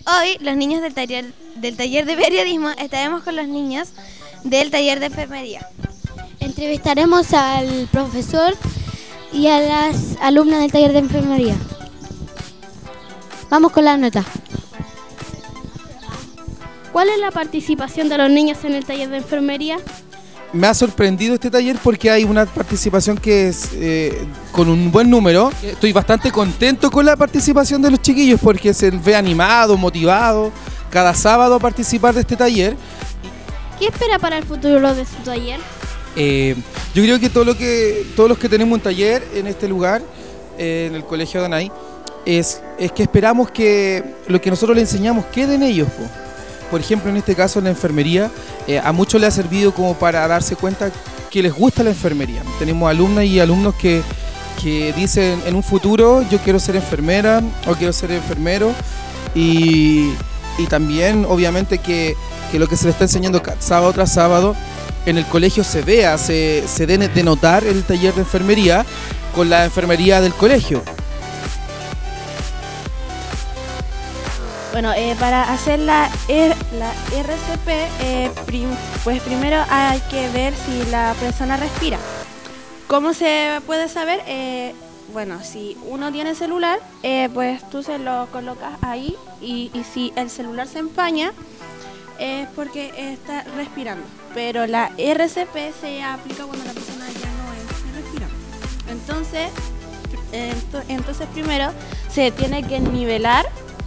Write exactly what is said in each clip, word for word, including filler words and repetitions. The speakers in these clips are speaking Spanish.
Hoy los niños del taller, del taller de periodismo estaremos con los niños del taller de enfermería. Entrevistaremos al profesor y a las alumnas del taller de enfermería. Vamos con la nota. ¿Cuál es la participación de los niños en el taller de enfermería? Me ha sorprendido este taller porque hay una participación que es eh, con un buen número. Estoy bastante contento con la participación de los chiquillos porque se ve animado, motivado cada sábado a participar de este taller. ¿Qué espera para el futuro de su taller? Eh, yo creo que, todo lo que todos los que tenemos un taller en este lugar, eh, en el Colegio Danay, es, es que esperamos que lo que nosotros les enseñamos quede en ellos, po. Por ejemplo, en este caso en la enfermería, eh, a muchos les ha servido como para darse cuenta que les gusta la enfermería. Tenemos alumnas y alumnos que, que dicen en un futuro yo quiero ser enfermera o quiero ser enfermero, y, y también obviamente que, que lo que se les está enseñando sábado tras sábado en el colegio se vea, se, se dé de notar el taller de enfermería con la enfermería del colegio. Bueno, eh, para hacer la, R, la R C P, eh, prim, pues primero hay que ver si la persona respira. ¿Cómo se puede saber? Eh, bueno, si uno tiene celular, eh, pues tú se lo colocas ahí y, y si el celular se empaña, es porque está respirando. Pero la R C P se aplica cuando la persona ya no está respirando. Entonces, ento, entonces primero se tiene que nivelar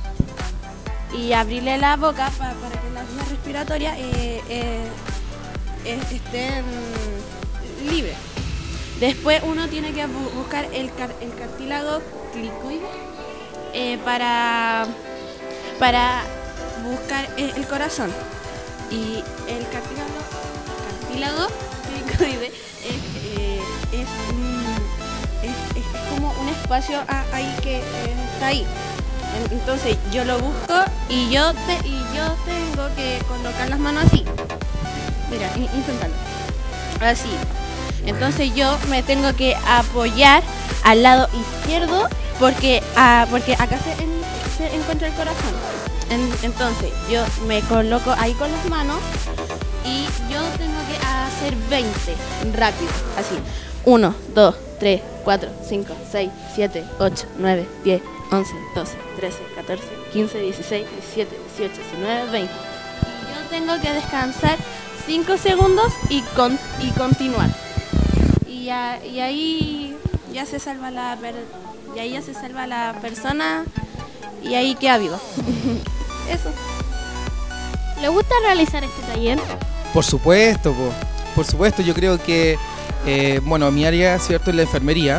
y abrirle la boca para, para que las vías respiratorias eh, eh, eh, estén libres. Después uno tiene que bu buscar el, car el cartílago clicoide eh, para, para buscar el, el corazón. Y el cartílago, cartílago clicoide es, eh, es, un, es, es, es como un espacio ahí que eh, está ahí. Entonces yo lo busco y yo te, y yo tengo que colocar las manos así. Mira, inténtalo. Así. Entonces yo me tengo que apoyar al lado izquierdo porque, ah, porque acá se, en, se encuentra el corazón. En, entonces yo me coloco ahí con las manos y yo tengo que hacer veinte rápido. Así. uno, dos, tres, cuatro, cinco, seis, siete, ocho, nueve, diez, once, doce, trece, catorce, quince, dieciséis, diecisiete, dieciocho, diecinueve, veinte. Y yo tengo que descansar cinco segundos y, con, y continuar. Y, ya, y ahí ya se salva la per, y ahí ya se salva la persona y ahí queda vivo. Eso. ¿Le gusta realizar este taller? Por supuesto, po. Por supuesto, yo creo que eh, bueno, mi área, cierto, es la enfermería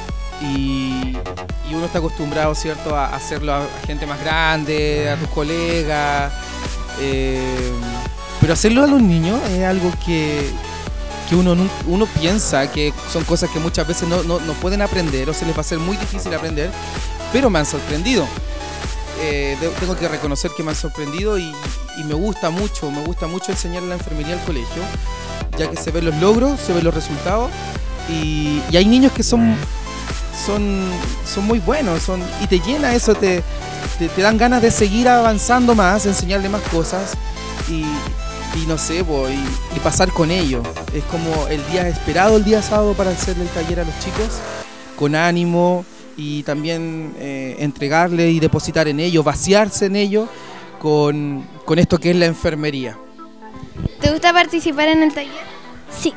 y Y uno está acostumbrado, ¿cierto?, a hacerlo a gente más grande, a tus colegas, eh, pero hacerlo a los niños es algo que, que uno, uno piensa que son cosas que muchas veces no, no, no pueden aprender o se les va a ser muy difícil aprender, pero me han sorprendido. Eh, tengo que reconocer que me han sorprendido y, y me gusta mucho, me gusta mucho enseñar la enfermería al colegio, ya que se ven los logros, se ven los resultados y, y hay niños que son... Son, son muy buenos son, y te llena eso, te, te, te dan ganas de seguir avanzando más, enseñarle más cosas y, y no sé, bo, y, y pasar con ellos. Es como el día esperado, el día sábado para hacerle el taller a los chicos, con ánimo y también eh, entregarle y depositar en ellos, vaciarse en ellos con, con esto que es la enfermería. ¿Te gusta participar en el taller? Sí.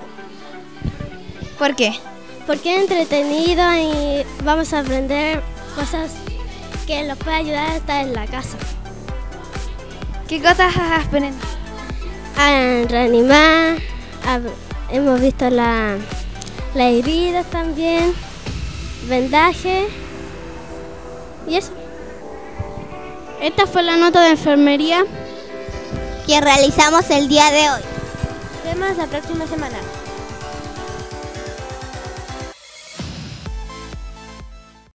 ¿Por qué? Porque es entretenido y vamos a aprender cosas que nos pueden ayudar a estar en la casa. ¿Qué cosas has aprendido? A reanimar, a, hemos visto la, las heridas también, vendaje y eso. Esta fue la nota de enfermería que realizamos el día de hoy. Temas la próxima semana.